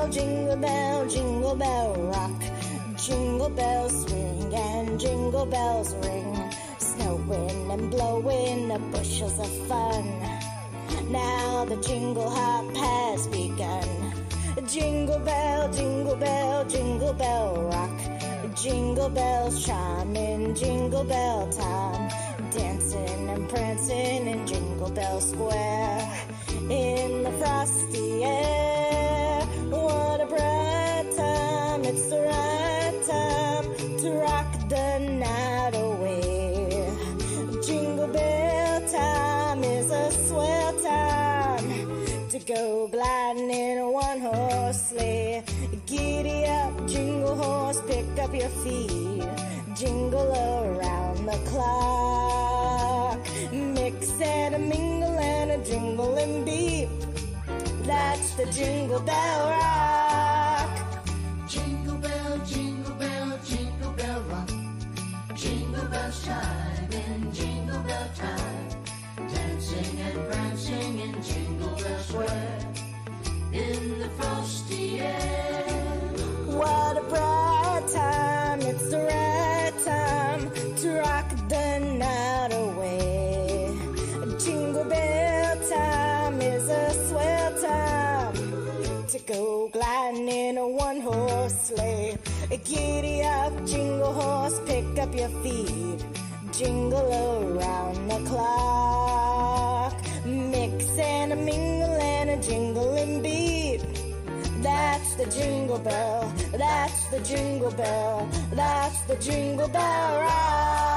jingle bell rock. Jingle bells swing and jingle bells ring, snowing and blowing the bushels of fun. Now the jingle hop has begun. Jingle bell, jingle bell, jingle bell rock. Jingle bells chime in jingle bell time, dancing and prancing in Jingle Bell Square. In the frosty air, what a bright time, it's the right time to rock the night away. Jingle bell time is a swell time to go gliding in a one-horse sleigh. Giddy up, jingle horse, pick up your feet, jingle around the clock. Mix and a mingle and a jingling beat, that's the Jingle Bell Rock. Jingle bell, jingle bell, jingle bell rock. Jingle bells chime in jingle bell time, dancing and prancing in Jingle Bell Square. In the frosty air, what a bright time, it's the right time to rock the night away. Jingle bell time is a swell time to go gliding in a one-horse sleigh. Giddy up, jingle horse, pick up your feet, jingle around the clock. Mix and a mingle and a jingling beat, that's the jingle bell, that's the jingle bell, that's the Jingle Bell Rock.